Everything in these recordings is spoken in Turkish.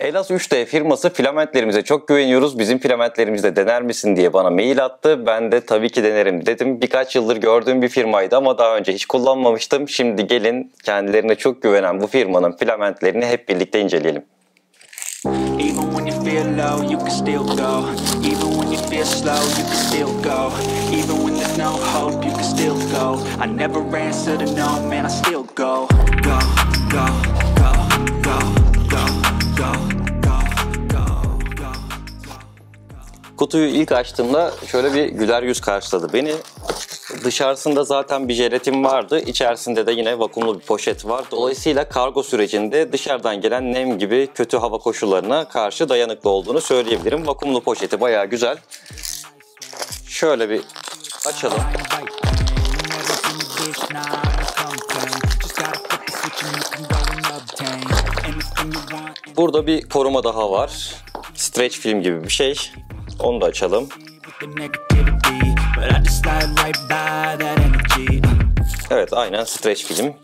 Elas 3D firması filamentlerimize çok güveniyoruz. Bizim filamentlerimizde dener misin diye bana mail attı. Ben de tabii ki denerim dedim. Birkaç yıldır gördüğüm bir firmaydı ama daha önce hiç kullanmamıştım. Şimdi gelin kendilerine çok güvenen bu firmanın filamentlerini hep birlikte inceleyelim. Even when you feel low, you can still go. Even when you feel slow, you can still go. Even when there's no hope, you can still go. I never answer to no, man, I still go. Go, go, go, go, go, go, go, go, go. Kutuyu ilk açtığımda şöyle bir güler yüz karşıladı beni. Dışarısında zaten bir jelatin vardı. İçerisinde de yine vakumlu bir poşet var. Dolayısıyla kargo sürecinde dışarıdan gelen nem gibi kötü hava koşullarına karşı dayanıklı olduğunu söyleyebilirim. Vakumlu poşeti bayağı güzel. Şöyle bir açalım. Burada bir koruma daha var. Stretch film gibi bir şey. Onu da açalım. Evet, aynen stretch film.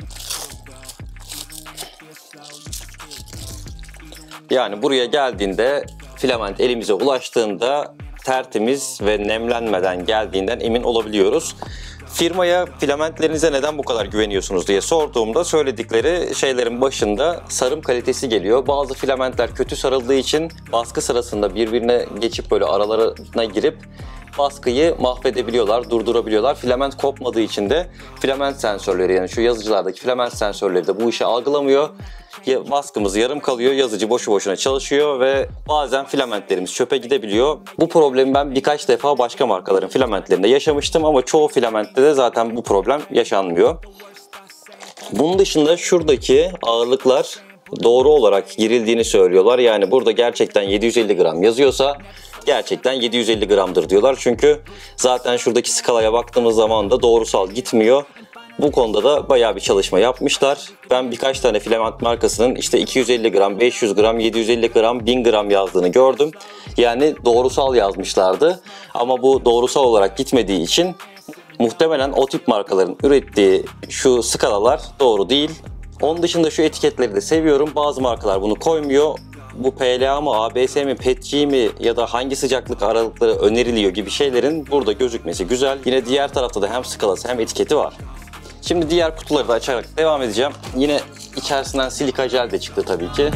Yani buraya geldiğinde, filament elimize ulaştığında tertemiz ve nemlenmeden geldiğinden emin olabiliyoruz. Firmaya filamentlerinize neden bu kadar güveniyorsunuz diye sorduğumda söyledikleri şeylerin başında sarım kalitesi geliyor. Bazı filamentler kötü sarıldığı için baskı sırasında birbirine geçip böyle aralarına girip baskıyı mahvedebiliyorlar, durdurabiliyorlar. Filament kopmadığı için de filament sensörleri, yani şu yazıcılardaki filament sensörleri de bu işi algılamıyor. Baskımız yarım kalıyor, yazıcı boşu boşuna çalışıyor ve bazen filamentlerimiz çöpe gidebiliyor. Bu problemi ben birkaç defa başka markaların filamentlerinde yaşamıştım ama çoğu filamentte de zaten bu problem yaşanmıyor. Bunun dışında şuradaki ağırlıklar doğru olarak girildiğini söylüyorlar. Yani burada gerçekten 750 gram yazıyorsa gerçekten 750 gramdır diyorlar. Çünkü zaten şuradaki skalaya baktığımız zaman da doğrusal gitmiyor. Bu konuda da bayağı bir çalışma yapmışlar. Ben birkaç tane filament markasının işte 250 gram, 500 gram, 750 gram, 1000 gram yazdığını gördüm. Yani doğrusal yazmışlardı. Ama bu doğrusal olarak gitmediği için muhtemelen o tip markaların ürettiği şu skalalar doğru değil. Onun dışında şu etiketleri de seviyorum. Bazı markalar bunu koymuyor. Bu PLA mı, ABS mi, PETG mi ya da hangi sıcaklık aralıkları öneriliyor gibi şeylerin burada gözükmesi güzel. Yine diğer tarafta da hem skalası hem etiketi var. Şimdi diğer kutuları da açarak devam edeceğim. Yine içerisinden silika jel de çıktı tabii ki.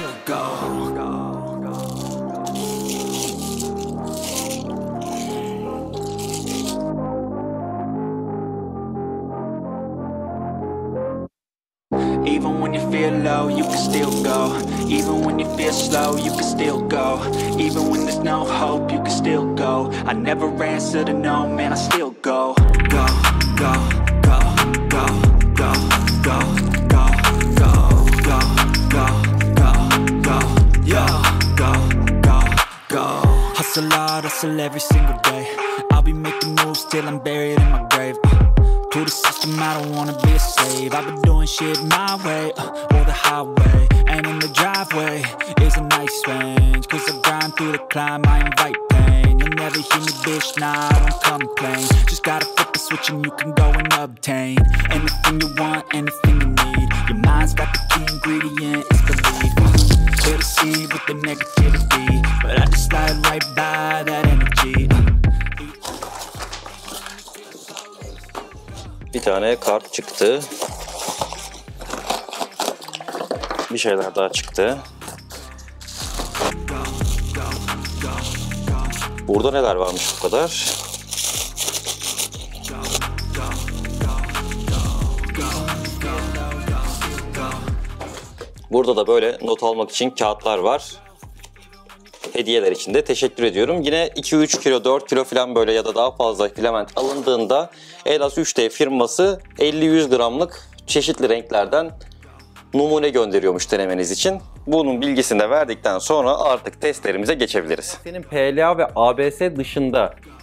Even when you feel low, you can still go. Even when you feel slow, you can still go. Even when there's no hope, you can still go. I never answer to no, man, I still go. Go, go, go, go, go, go, go, go, go, go, go, go, yo, go, go, go. Hustle hard, hustle every single day. I'll be making moves till I'm buried in my grave. To the system, I don't wanna be a slave. I've been doing shit my way, or the highway. And in the driveway is a nice range. Cause I grind through the climb, I invite pain. You'll never hear me, bitch, nah, I don't complain. Just gotta flip the switch and you can go and obtain anything you want, anything you need. Your mind's got the key ingredient, it's belief. Clear the seed with the negativity, but I just slide right by that energy. Bir tane kart çıktı. Bir şeyler daha çıktı. Burada neler varmış bu kadar? Burada da böyle not almak için kağıtlar var. Hediyeler için de teşekkür ediyorum. Yine 2-3 kilo, 4 kilo falan böyle ya da daha fazla filament alındığında Elas 3D firması 50-100 gramlık çeşitli renklerden numune gönderiyormuş denemeniz için. Bunun bilgisini de verdikten sonra artık testlerimize geçebiliriz. Senin PLA ve ABS dışında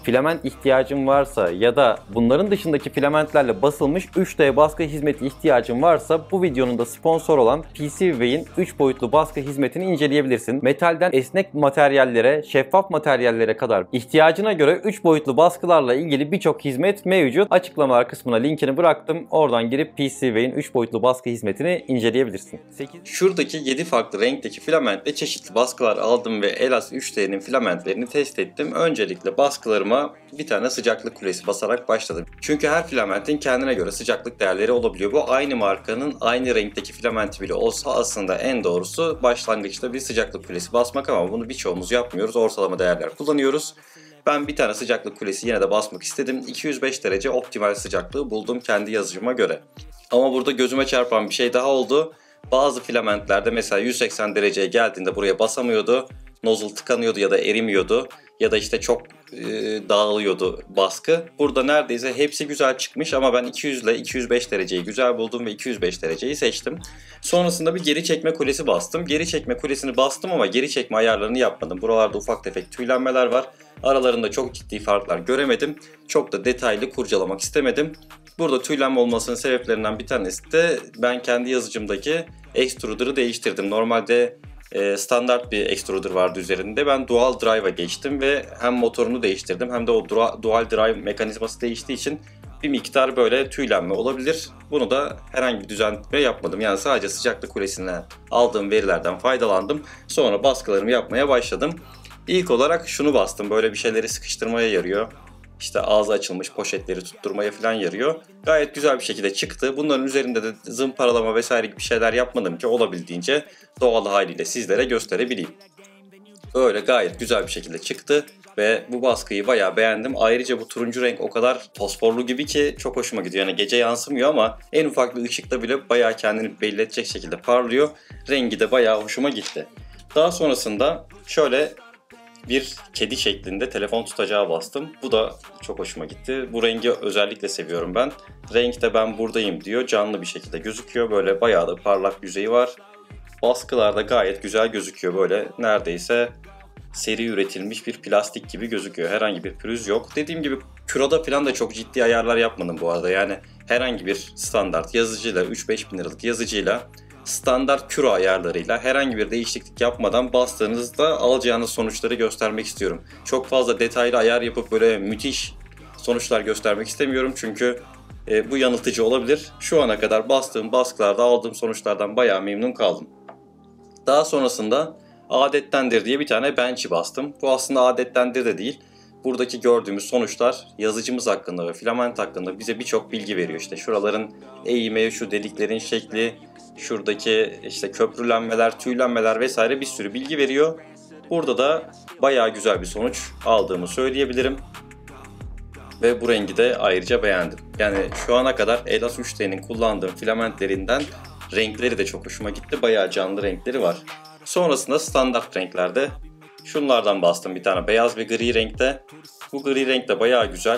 filament ihtiyacın varsa ya da bunların dışındaki filamentlerle basılmış 3D baskı hizmeti ihtiyacın varsa bu videonun da sponsor olan PCBWay'in 3 boyutlu baskı hizmetini inceleyebilirsin. Metalden esnek materyallere, şeffaf materyallere kadar ihtiyacına göre 3 boyutlu baskılarla ilgili birçok hizmet mevcut. Açıklamalar kısmına linkini bıraktım. Oradan girip PCBWay'in 3 boyutlu baskı hizmetini inceleyebilirsin. Şuradaki 7 farklı renkteki filamentle çeşitli baskılar aldım ve Elas 3D'nin filamentlerini test ettim. Öncelikle baskılarıma bir tane sıcaklık kulesi basarak başladım. Çünkü her filamentin kendine göre sıcaklık değerleri olabiliyor. Bu aynı markanın aynı renkteki filamenti bile olsa aslında en doğrusu başlangıçta bir sıcaklık kulesi basmak, ama bunu birçoğumuz yapmıyoruz. Ortalama değerler kullanıyoruz. Ben bir tane sıcaklık kulesi yine de basmak istedim. 205 derece optimal sıcaklığı buldum kendi yazıcıma göre. Ama burada gözüme çarpan bir şey daha oldu. Bazı filamentlerde mesela 180 dereceye geldiğinde buraya basamıyordu. Nozzle tıkanıyordu ya da erimiyordu. Ya da işte çok dağılıyordu baskı. Burada neredeyse hepsi güzel çıkmış ama ben 200 ile 205 dereceyi güzel buldum ve 205 dereceyi seçtim. Sonrasında bir geri çekme kulesi bastım. Geri çekme kulesini bastım ama geri çekme ayarlarını yapmadım. Buralarda ufak tefek tüylenmeler var. Aralarında çok ciddi farklar göremedim. Çok da detaylı kurcalamak istemedim. Burada tüylenme olmasının sebeplerinden bir tanesi de ben kendi yazıcımdaki extruder'ı değiştirdim. Normalde standart bir extruder vardı üzerinde. Ben dual drive'a geçtim ve hem motorunu değiştirdim hem de o dual drive mekanizması değiştiği için bir miktar böyle tüylenme olabilir. Bunu da herhangi bir düzenleme yapmadım. Yani sadece sıcaklık kulesinden aldığım verilerden faydalandım. Sonra baskılarımı yapmaya başladım. İlk olarak şunu bastım. Böyle bir şeyleri sıkıştırmaya yarıyor. İşte ağzı açılmış poşetleri tutturmaya falan yarıyor. Gayet güzel bir şekilde çıktı. Bunların üzerinde de zımparalama vesaire gibi şeyler yapmadım ki olabildiğince doğal haliyle sizlere gösterebileyim. Böyle gayet güzel bir şekilde çıktı ve bu baskıyı bayağı beğendim. Ayrıca bu turuncu renk o kadar fosforlu gibi ki çok hoşuma gidiyor. Yani gece yansımıyor ama en ufak bir ışıkta bile bayağı kendini belli edecek şekilde parlıyor. Rengi de bayağı hoşuma gitti. Daha sonrasında şöyle bir kedi şeklinde telefon tutacağı bastım. Bu da çok hoşuma gitti. Bu rengi özellikle seviyorum ben. Renkte ben buradayım diyor. Canlı bir şekilde gözüküyor. Böyle bayağı da parlak yüzeyi var. Baskılarda gayet güzel gözüküyor. Böyle neredeyse seri üretilmiş bir plastik gibi gözüküyor. Herhangi bir pürüz yok. Dediğim gibi Kuroda falan da çok ciddi ayarlar yapmadım bu arada. Yani herhangi bir standart yazıcıyla 3-5 bin liralık yazıcıyla standart Kuro ayarlarıyla herhangi bir değişiklik yapmadan bastığınızda alacağınız sonuçları göstermek istiyorum. Çok fazla detaylı ayar yapıp böyle müthiş sonuçlar göstermek istemiyorum çünkü bu yanıltıcı olabilir. Şu ana kadar bastığım baskılarda aldığım sonuçlardan bayağı memnun kaldım. Daha sonrasında adettendir diye bir tane bench'i bastım. Bu aslında adettendir de değil. Buradaki gördüğümüz sonuçlar yazıcımız hakkında ve filament hakkında bize birçok bilgi veriyor. İşte şuraların eğimi, şu deliklerin şekli, şuradaki işte köprülenmeler, tüylenmeler vesaire bir sürü bilgi veriyor. Burada da bayağı güzel bir sonuç aldığımı söyleyebilirim. Ve bu rengi de ayrıca beğendim. Yani şu ana kadar Elas 3D'nin kullandığım filamentlerinden renkleri de çok hoşuma gitti. Bayağı canlı renkleri var. Sonrasında standart renklerde şunlardan bastım bir tane beyaz ve gri renkte. Bu gri renk de bayağı güzel.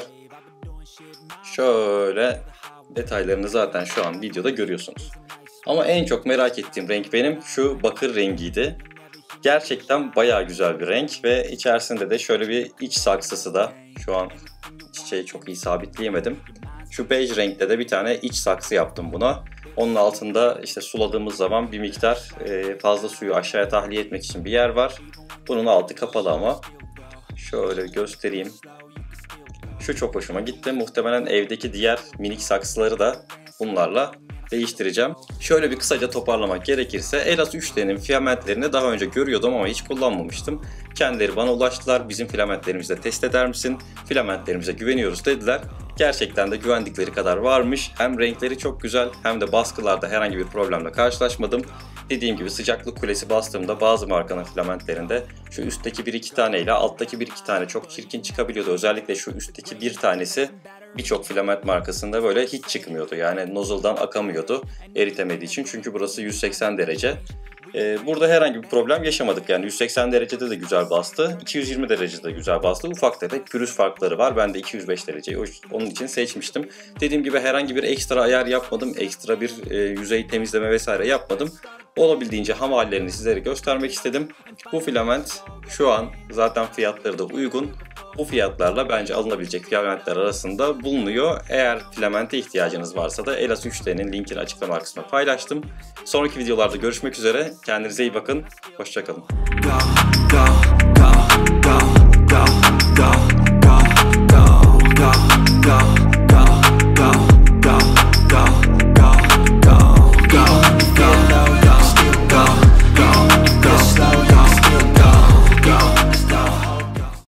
Şöyle detaylarını zaten şu an videoda görüyorsunuz. Ama en çok merak ettiğim renk benim şu bakır rengiydi. Gerçekten bayağı güzel bir renk ve içerisinde de şöyle bir iç saksısı da şu an çiçeği çok iyi sabitleyemedim. Şu bej renkte de bir tane iç saksı yaptım buna. Onun altında işte suladığımız zaman bir miktar fazla suyu aşağıya tahliye etmek için bir yer var. Bunun altı kapalı ama. Şöyle göstereyim. Şu çok hoşuma gitti. Muhtemelen evdeki diğer minik saksıları da bunlarla değiştireceğim. Şöyle bir kısaca toparlamak gerekirse Elas 3D'nin filamentlerini daha önce görüyordum ama hiç kullanmamıştım. Kendileri bana ulaştılar. Bizim filamentlerimizi de test eder misin? Filamentlerimize güveniyoruz dediler. Gerçekten de güvendikleri kadar varmış. Hem renkleri çok güzel hem de baskılarda herhangi bir problemle karşılaşmadım. Dediğim gibi sıcaklık kulesi bastığımda bazı markanın filamentlerinde şu üstteki 1-2 tane ile alttaki 1-2 tane çok çirkin çıkabiliyordu. Özellikle şu üstteki bir tanesi birçok filament markasında böyle hiç çıkmıyordu. Yani nozzle'dan akamıyordu eritemediği için. Çünkü burası 180 derece. Burada herhangi bir problem yaşamadık. Yani 180 derecede de güzel bastı. 220 derecede de güzel bastı. Ufak tefek pürüz farkları var. Ben de 205 dereceyi onun için seçmiştim. Dediğim gibi herhangi bir ekstra ayar yapmadım. Ekstra bir yüzey temizleme vesaire yapmadım. Olabildiğince ham hallerini sizlere göstermek istedim. Bu filament şu an zaten fiyatları da uygun. bu fiyatlarla bence alınabilecek filamentler arasında bulunuyor. Eğer filamente ihtiyacınız varsa da Elas 3D'nin linkini açıklama kısmına paylaştım. Sonraki videolarda görüşmek üzere. Kendinize iyi bakın. Hoşça kalın.